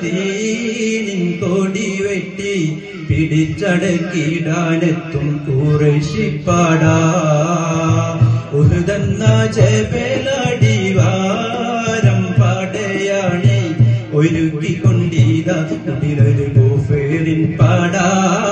ദീനിൻ കൊടി വെട്ടി പിടിച്ചടക്കിടാനെത്തും ഖുറൈശിപ്പാടാ ഉഹുദെന്ന ജബലടിവാരം പടയാണി ഒരുക്കിക്കൊണ്ടീതാ കുടിലൊരു ഗോഫേറിൻ പാടാ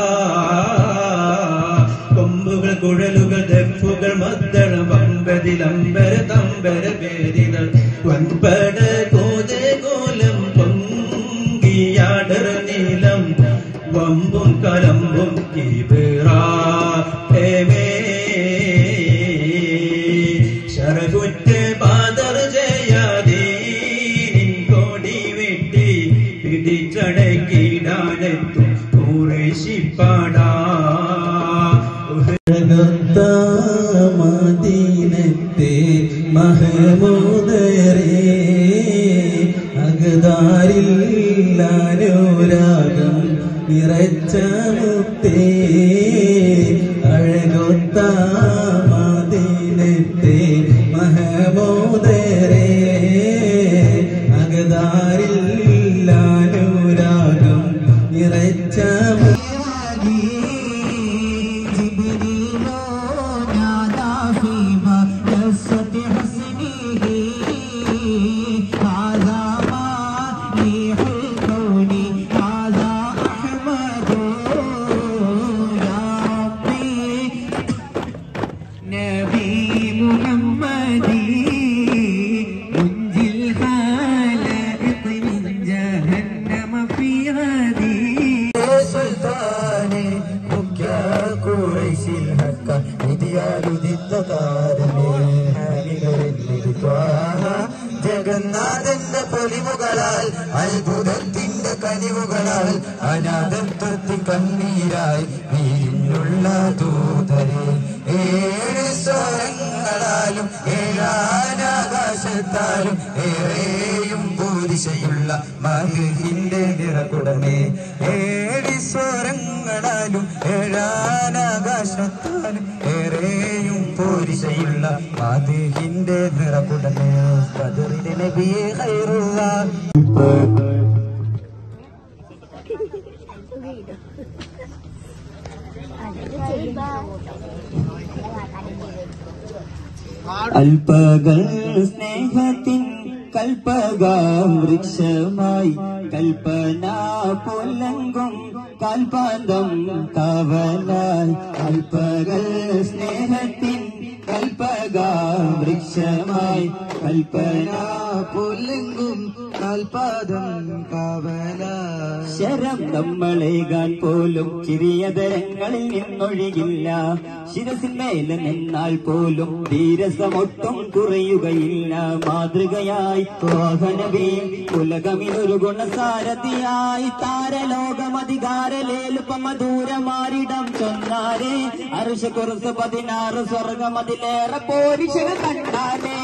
കൊമ്പുകൾ കുഴലുകൾ ദഫുകൾ മദ്ദളം വമ്പതിലമ്പര തമ്പര പേരികൾ വൻപട കോതെ കോലം പൊങ്കിയാടർ നീലം വമ്പും കലമ്പും കിബിറാമേ ശരകുറ്റ പാദർ ജയാദീനിൻ കൊടി വെട്ടി പിടിച്ചടക്കിടാനെത്തും ഖുറൈശിപ്പാടാ മദീനത്തെ മഹമൂദരേ അഗദാരിൽ അനുരാഗം നിറച്ച മുത്തേ അഴകൊത്ത മദീനത്തെ മഹമൂദരേ അഗദാരിൽ അനുരാഗം നിറച്ച ജഗന്നാഥന്റെ പൊലിവുകളാൽ അത്ഭുതത്തിന്റെ കനിവുകളാൽ അനാഥത്വത്തിൽ കണ്ണീരായി വീരിലുള്ള ദൂതരെ ഏഴ് സ്വരങ്ങളാലും ഏഴാനാകാശത്താലും ഏറെയും പൂരിശയുള്ള മഹിന്റെ നിറകുടമേ ഏഴ് സ്വരങ്ങളാലും ഏഴാനാകാശത്താലും ഏറെയും പൂരിശയുള്ള മഹിന്റെ നിറകുടമേ ഖദറിന്റെ നബിയെ ഖൈറുള്ള അൽപകൾ സ്നേഹത്തിൻ കൽപ്പകം വൃക്ഷമായി കൽപ്പന പൊല്ലങ്കും കാൽപാന്തം കാവലായി അൽപകൾ സ്നേഹത്തിൻ കൽപ്പകം വൃക്ഷമായി കൽപ്പന പൊല്ലങ്കും കാൽപാദം കാവലായി ശരം നമ്മളേകാൻ പോലും ചിരിയതരങ്ങളിൽ നിന്നൊഴികില്ല ശിരസിന്മേലെ നിന്നാൽ പോലും ധീരസമൊട്ടും കുറയുകയില്ല മാതൃകയായി നബി ഉലകമിലൊരു ഗുണസാരഥിയായി താരലോകമധികാരലേലുപമധൂരമാരിടം ചൊന്നാരേ അർശ കുറുസ് 16 സ്വർഗമതിലേറെ പോരിശക കണ്ടാരേ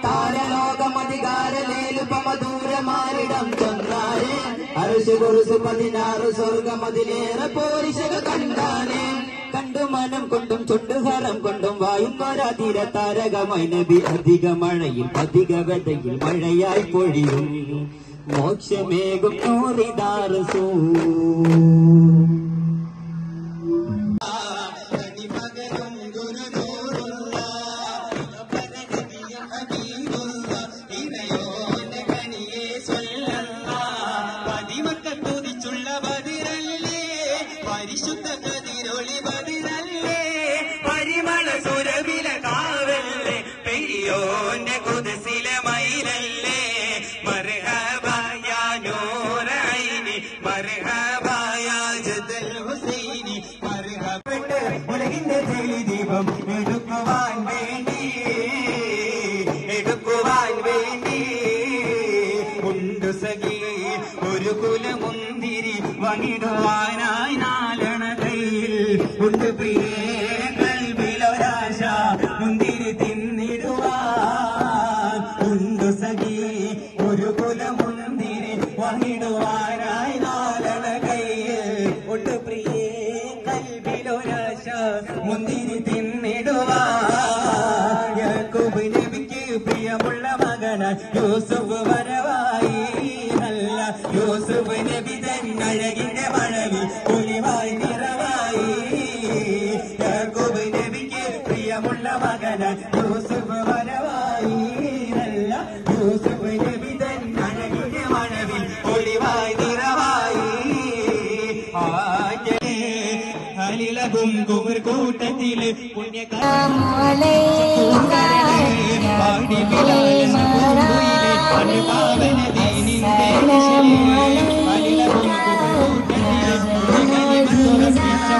താരലോകമധികാരലേലുപമധൂരമാരിടം ചൊന്നാരേ അർശ കുറുസ് 16 സ്വർഗമതിലേറെ പോരിശക കണ്ടാരേ കണ്ടു മനം കൊണ്ടും ചുണ്ടുഹരം കൊണ്ടും വായുന്നൊരാതിര താരകമായി നബി അധിക മഴയിൽ അധിക വെതയിൽ മഴയായി പൊഴിയും മോക്ഷമേകും നൂറിദാറസൂ ഒരു കുലമുന്തിരി വണിടുവാനായി നാലണ കയ്യിൽ ഉണ്ട് പ്രിയേ കൽവിലൊരാശ മുന്തിരി തിന്നിടുവാൻ ഉണ്ട് സഖി ഒരു കുലമുന്തിരി വണിടുവാനായി നാലണ കയ്യിൽ ഉണ്ട് പ്രിയേ കൽവിലൊരാശ മുന്തിരി തിന്നിടുവാൻ യാക്കൂബ് നബിക്ക് പ്രിയമുള്ള മകനായി യൂസുഫ് വരവായി യൂസുഫ് യൂസുഫ് നബി തൻ അഴകിന്റെ മഴവിൽ ഒലിവായി നിറവായി യാക്കൂബ് നബിക്ക് പ്രിയമുള്ള മകനായി യൂസുഫ് വരവായി നല്ല യൂസുഫ് നബി തൻ അഴകിന്റെ മഴവിൽ ഒലിവായി നിറവായി അലിലകും കുമർ കൂട്ടത്തില് പുണ്യകാലേ പാടി ബിലാൽ സബൂയിലെ അനുപാവന ദീനിന്റെ അലിലകും കുമർ കൂട്ടത്തില് പുണ്യകാലേ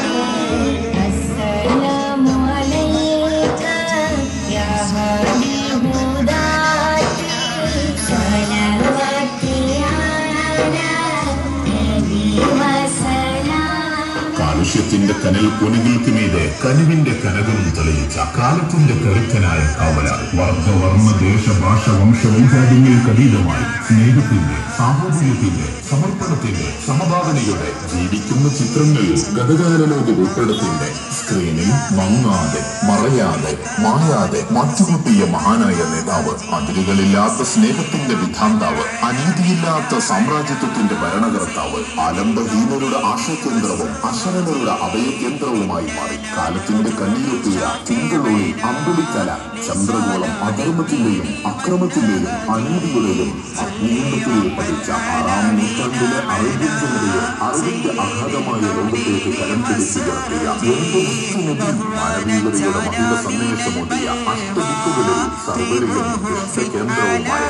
അസ്സലാമു അലൈക യാ ഹബീബുദാത്തി സ്വലവാത്തി അലാ നബി വസലാം. കാലുഷ്യത്തിന്റെ കനൽ പൊനികൾക്ക് മീതെ കനിവിന്റെ കനകം തെളിയിച്ച കാലത്തിന്റെ കരുത്തനായ കാവലാൾ വർദ്ധവർണ്ണ ദേശ ഭാഷ വംശ വൈകാര്യങ്ങൾക്കതീതമായി സ്നേഹത്തിന്റെ സാഹോദര്യത്തിന്റെ സമർപ്പണത്തിന്റെ സമഭാവനയുടെ ജീവിക്കുന്ന ചിത്രങ്ങൾ ഗതകാലലോക ഉൾപ്പെടുത്തിന്റെ സ്ക്രീനിൽ മങ്ങാതെ മറയാതെ മായാതെ മാറ്റുകൂട്ടിയ മഹാനായ നേതാവ് അതിരുകളില്ലാത്ത സ്നേഹത്തിന്റെ വിധാന്താവ് അനീതിയില്ലാത്ത സാമ്രാജ്യത്വത്തിന്റെ ഭരണകർത്താവ് ആലംബഹീനരുടെ ആശയകേന്ദ്രവും അശരണരുടെ അഭയകേന്ദ്രവുമായി മാറി കാലത്തിന്റെ കണ്ണീരൊത്തിയ തിങ്കളൊളി അമ്പുലിക്കല ചന്ദ്രഗോളം അധർമ്മത്തിന്റെയും അക്രമത്തിന്റെയും അനീതിയുടെയും അഗ്നികുണ്ടത്തിൽ പതിച്ച 6-ാം നൂറ്റാണ്ടിലെ അറേബ്യൻ ജനതയെ അറിവിന്റെ അഗാധമായ ലോകത്തേക്ക് കരം പിടിച്ചുയർത്തിയ മാനവീയതയുടെ മഹിള സന്ദേശമൊടിയ അഷ്ടദിക്കുകളിൽ സർവരെയും കേന്ദ്രവുമായ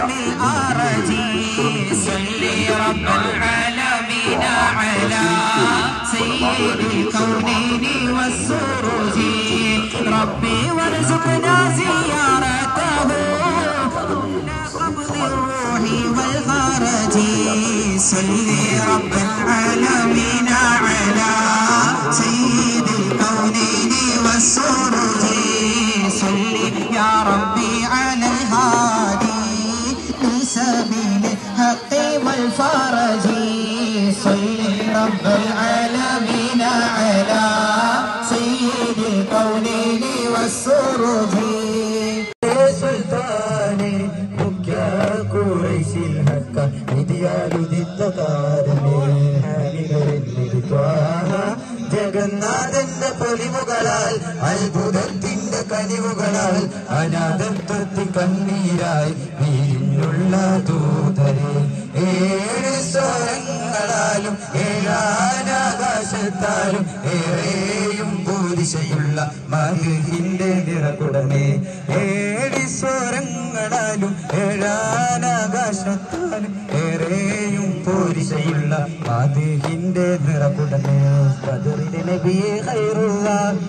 ربي وارزقنا زيارته بالروح والفرج صل رب العالمين على سيد الكونين والسرج صل يا ربي على الهادي لسبيل الحق والفرج صل رب العالمين على سيد الكونين والسرج سلطاني مكيا قريش الحق إديال ജഗന്നാഥന്റെ പൊലിവുകളാൽ അത്ഭുതത്തിന്റെ കനിവുകളാൽ അനാഥത്വത്തിൽ കണ്ണീരായി വീരിലുള്ള ദൂതരെ 7 സ്വരങ്ങളാലും 7 ഏറെയും പൂരിശയുള്ള മഹിന്റെ നിറകുടമേ 7 സ്വരങ്ങളാലും 7 ഏറെയും പൂരിശയുള്ള മഹിന്റെ നിറകുടമേ ഖദറിന്റെ നബിയെ ഖൈറുള്ള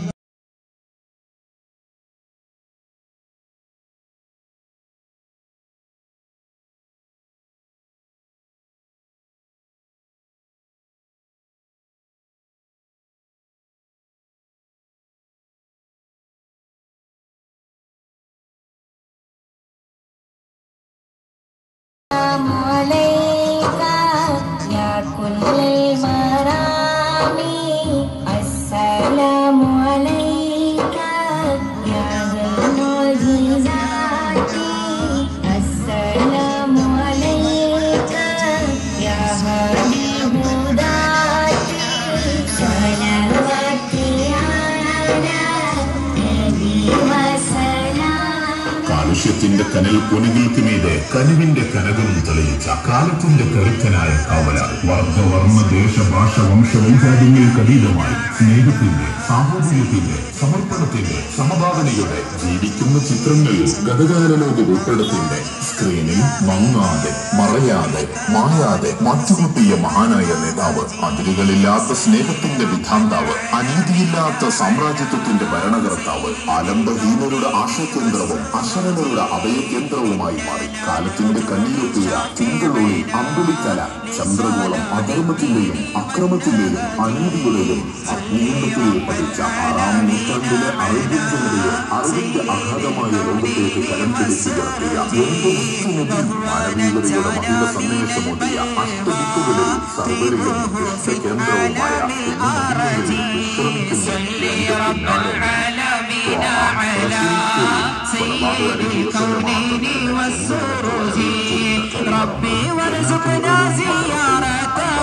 കാലുഷ്യത്തിന്റെ കനൽ പൊനികൾക്ക് മീതെ കനിവിന്റെ കനകം തെളിയിച്ച കാലത്തിന്റെ കരുത്തനായ കാവലാൾ വർദ്ധവർണ്ണ ദേശ ഭാഷ വംശ വൈകാര്യങ്ങൾക്കതീതമായി സ്നേഹത്തിന്റെ സാഹോദര്യത്തിന്റെ സമർപ്പണത്തിന്റെ സമഭാവനയുടെ ജീവിക്കുന്ന ചിത്രങ്ങൾ ഗതകാലലോക ഉൾപ്പെടുത്തിന്റെ സ്ക്രീനിൽ മങ്ങാതെ മറയാതെ മായാതെ മാറ്റുകൂട്ടിയ മഹാനായ നേതാവ് അതിരുകളില്ലാത്ത സ്നേഹത്തിന്റെ വിധാന്താവ് അനീതിയില്ലാത്ത സാമ്രാജ്യത്വത്തിന്റെ ഭരണകർത്താവ് ആലംബഹീനരുടെ ആശയകേന്ദ്രവും അശരണരുടെ അഭയകേന്ദ്രവുമായി മാറി കാലത്തിന്റെ കണ്ണീരൊത്തിയ തിങ്കളൊളി അമ്പുലിക്കല ചന്ദ്രഗോളം അധർമ്മത്തിന്റെയും അക്രമത്തിന്റെയും അനീതിയുടെയും അഗ്നികുണ്ടത്തിൽ പതിച്ച 6-ാം നൂറ്റാണ്ടിലെ അറേബ്യൻ ജനതയെ അറിവിന്റെ അഗാധമായ ലോകത്തേക്ക് കരം പിടിച്ചുയർത്തിയ മാനവീയതയുടെ മഹിള സന്ദേശമൊടിയ അഷ്ടദിക്കുകളിൽ സർവരെയും കേന്ദ്രവുമായ على سيد الكونين والسروج ربي وارزقنا زيارته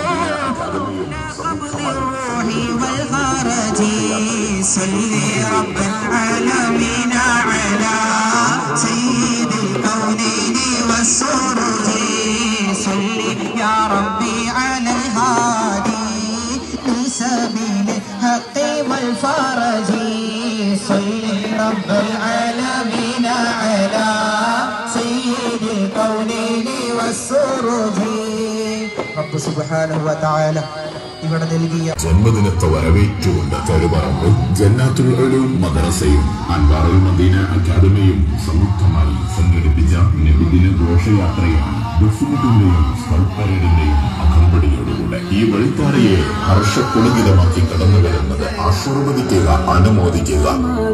قبض الروح والخرج صل رب العالمين على سيد الكونين والسروج صل يا ربي على الهادي لسبيل الحق والفرج صل رب العالمين على سيد الكونين والسروج رب سبحانه وتعالى ഇവിടെ നൽകിയ ജന്മദിനത്തെ വരവേറ്റുകൊണ്ട് കരുപറമ്പ് ജന്നാത്തുൽ ഉലൂം മദ്രസയും അൻവാറുൽ മദീന അക്കാദമിയും സംയുക്തമായി സംഘടിപ്പിച്ച നബിദിന ഘോഷയാത്രയാണ് ബസുമത്തിന്റെയും സ്കൗട്ട് അകമ്പടിയോടുകൂടെ ഈ വഴിത്താരയെ ഹർഷപുളകിതമാക്കി കടന്നു വരുന്നത് ആശീർവദിക്കുക, അനുമോദിക്കുക.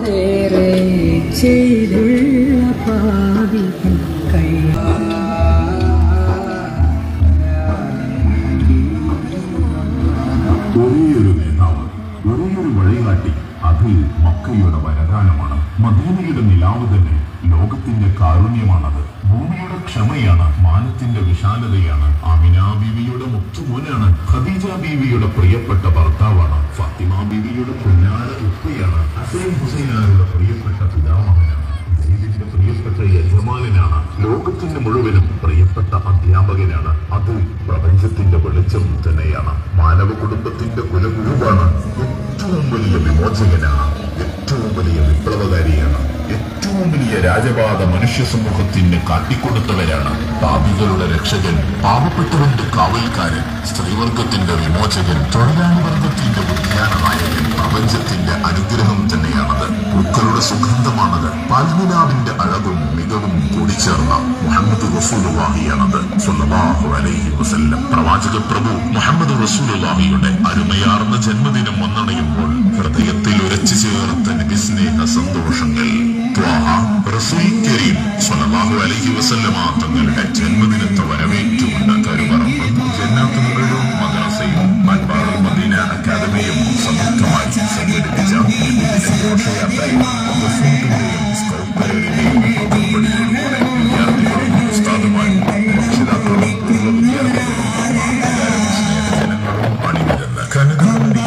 ഒരേയൊരു നേതാവ്, ഒരേയൊരു വഴികാട്ടി, അതിൽ മക്കയുടെ വരദാനമാണ്. മദീനയുടെ നിലാവ് തന്നെ ലോകത്തിന്റെ കാരുണ്യമാണത്. ഭൂമിയുടെ ക്ഷമയാണ്, മാനത്തിന്റെ വിശാലതയാണ്. ആമിന ബീവിയുടെ മുത്തുമോനാണ്. ഖദീജ ബീവിയുടെ പ്രിയപ്പെട്ട ഭർത്താവാണ്. ഫാത്തിമ ബീവിയുടെ പൊന്നാര ഉപ്പയാണ്. ഹസൻ ഹുസൈനാരുടെ പ്രിയപ്പെട്ട പിതാമഹനാണ്. ദൈവത്തിന്റെ പ്രിയപ്പെട്ട യജമാനനാണ്. ലോകത്തിന്റെ മുഴുവനും പ്രിയപ്പെട്ട അധ്യാപകനാണ്. അത് പ്രപഞ്ചത്തിന്റെ വെളിച്ചം തന്നെയാണ്. മാനവ കുടുംബത്തിന്റെ കുലഗുരുവാണ്. ഏറ്റവും വലിയ വിമോചകനാണ്. ഏറ്റവും വലിയ വിപ്ലവകാരിയാണ്. ഏറ്റവും വലിയ രാജപാത മനുഷ്യ സമൂഹത്തിന് കാട്ടിക്കൊടുത്തവരാണ്. പാപികളുടെ രക്ഷകൻ, പാവപ്പെട്ടവന്റെ കാവൽക്കാരൻ, സ്ത്രീവർഗത്തിന്റെ വിമോചകൻ, തൊഴിലാളി വർഗത്തിന്റെ ഉദ്യാന നായകൻ. പ്രപഞ്ചത്തിന്റെ അനുഗ്രഹം തന്നെയാണത്. പൂക്കളുടെ സുഗന്ധമാണത്. പാൽനിലാവിന്റെ അഴകും മികവും കൂടിച്ചേർന്ന മുഹമ്മദ് റസൂലുള്ളാഹിയാണത് സ്വല്ലല്ലാഹു അലൈഹി വസല്ലം. പ്രവാചക പ്രഭു മുഹമ്മദ് റസൂലുള്ളാഹിയുടെ അരുമയാർന്ന ജന്മദിനം വന്നണയുമ്പോൾ ഹൃദയത്തിൽ ഉരച്ചു ചേർത്ത നബിസ്നേഹ സന്തോഷങ്ങൾ. റസൂൽ കരീം സ്വല്ലല്ലാഹു അലൈഹി വസല്ലമ തങ്ങളുടെ ജന്മദിനത്തെ വരവേറ്റുകൊണ്ട് കരുപറമ്പ് ജന്നാത്തുൽ ഉലൂം മദ്രസയും അൻവാറുൽ മദീന അക്കാദമിയും സംയുക്തമായി സംഘടിപ്പിച്ച ഘോഷയാത്രയും സ്കൗട്ട് പരേഡിന്റെയും അകമ്പടിയോടുകൂടെ വിദ്യാർത്ഥികളും ഉസ്താദുമാരും രക്ഷിതാക്കളും വിദ്യാർത്ഥികളും സ്നേഹജനങ്ങളും അണിനിരന്ന കനകമണിയ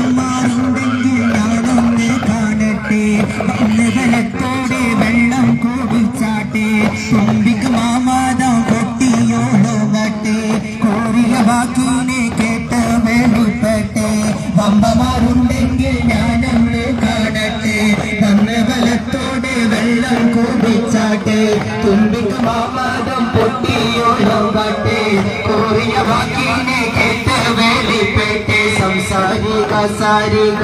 വെള്ളം കൂടിച്ചാട്ടെ തുമ്പിക്ക് മാമാദം കൊട്ടിയോടുകട്ടെ കോരിയ വാക്കിനെ കേട്ട് വെളിപ്പെട്ടെ വമ്പമാരുണ്ടെങ്കിൽ ഞാനൊന്ന് കാണട്ടെ തന്ന ബലത്തോടെ വെള്ളം കൂടിച്ചാട്ടെ തുമ്പിക്ക് മാമാദം പൊട്ടിയോടുകട്ടെ കോരിയ വാക്കിനെ കേട്ട് വെളിപ്പെട്ടെ സംസാരിക സാരിക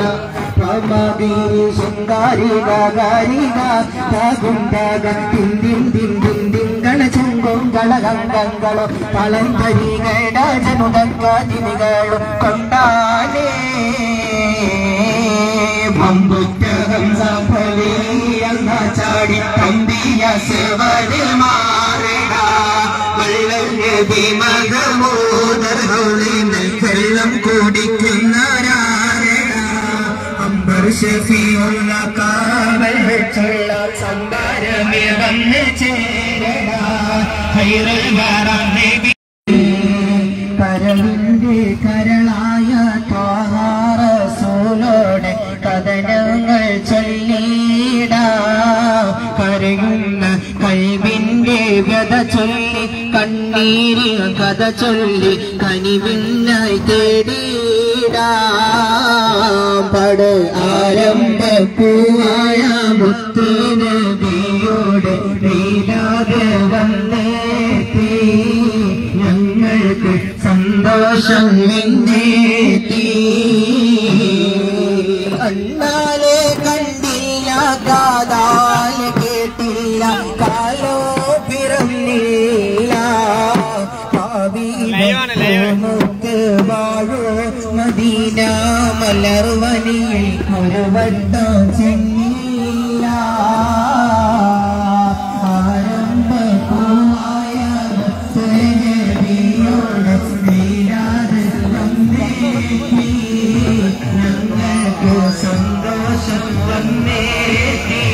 സുന്ദരിക ഗാരിക താകുണ്ടാക തിന്തിൻ തിന്തിൻ തിങ്കള ചുങ്കൊങ്കള ഗംഗങ്ങളോ പളന്തരികട ജനുടങ്കാതിനികളും കൊണ്ടാലേ ബമ്പുറ്റകം സഫലിയന്ന ചാടി തമ്പിയ സെവരിൽ മാറിട വെള്ളം നബി മഹമൂദർ വെള്ളം കുടിക്കുന്നവരാ ഷഫീഉള്ള കാവൽ വെച്ചുള്ള സംഭാരമേ വന്ന് ചേരട ഖൈറുൽ വറം നബി കരളിന്റെ കരളായ ത്വാഹ റസൂലോടെ കഥനങ്ങൾ ചൊല്ലിടാ കരയുന്ന കൽബിന്റെ വ്യത ചൊല്ലി കണ്ണീരിൽ കഥ ചൊല്ലി കനിവിനായി തേടിടാ പട ആരംഭ പൂവായ മുത്തുനബിയോടെ നീരാതെ വന്നേത്തി ഞങ്ങൾക്ക് സന്തോഷം എന്നേത്തി അന്നാലെ കണ്ടില്ല കാതാലെ കേട്ടില്ല കാലോ പിറന്നില്ല ഭാവിയിലൊക്കെ വാഴോ മദീന മലർവനിയിൽ ഒരു വട്ടം ചെന്നില്ല ആരംഭ പൂവായ മുത്തുനബിയോടെ നീരാതെ വന്നേത്തി ഞങ്ങൾക്ക് സന്തോഷം വന്നേത്തി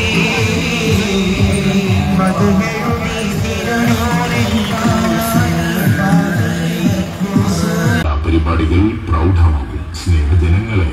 പരിപാടികൾ പ്രൗഢമാകും. സ്നേഹജനങ്ങളെ,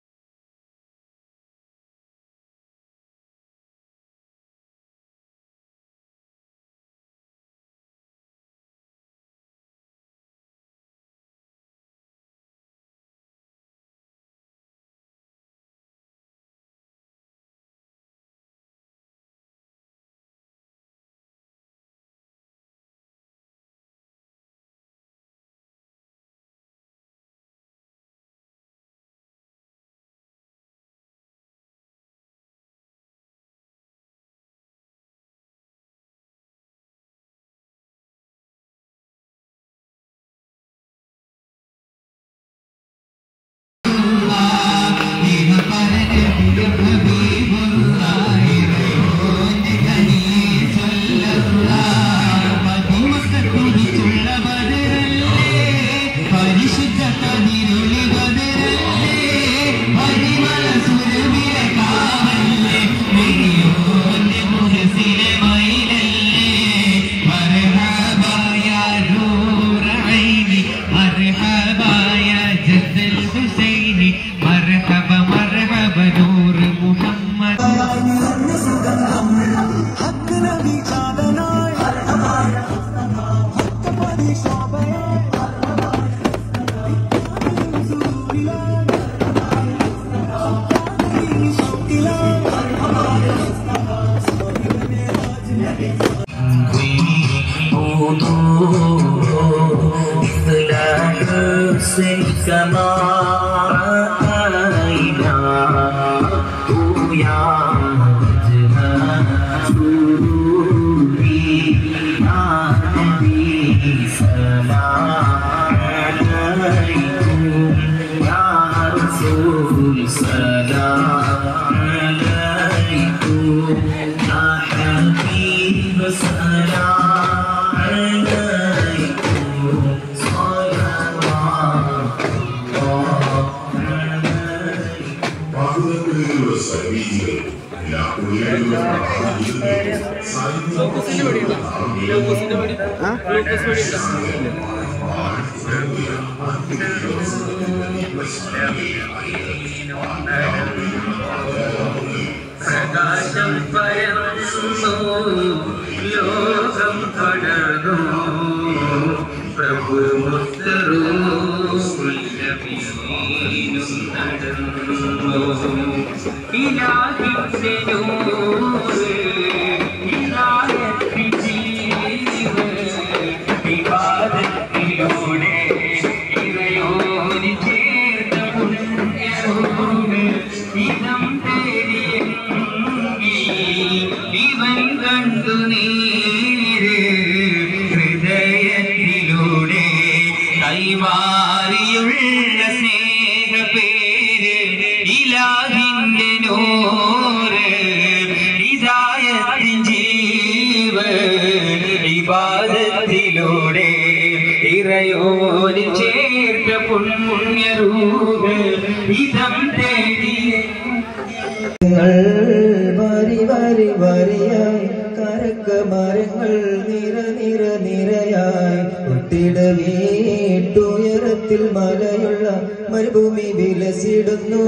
വീട്ടുയരത്തിൽ മലയുള്ള മരുഭൂമി വിലസിടുന്നു.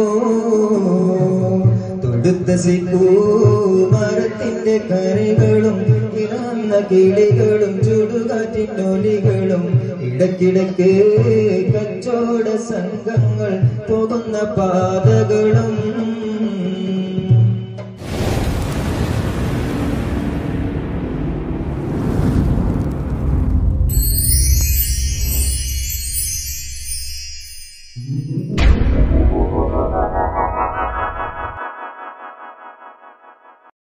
തൊടുത്ത മരത്തിന്റെ കരകളും ഇളന്ന കിളികളും ചുടുകാറ്റിനൊലികളും ഇടയ്ക്കിടയ്ക്ക് കച്ചവട സംഘങ്ങൾ പോകുന്ന പാതകളും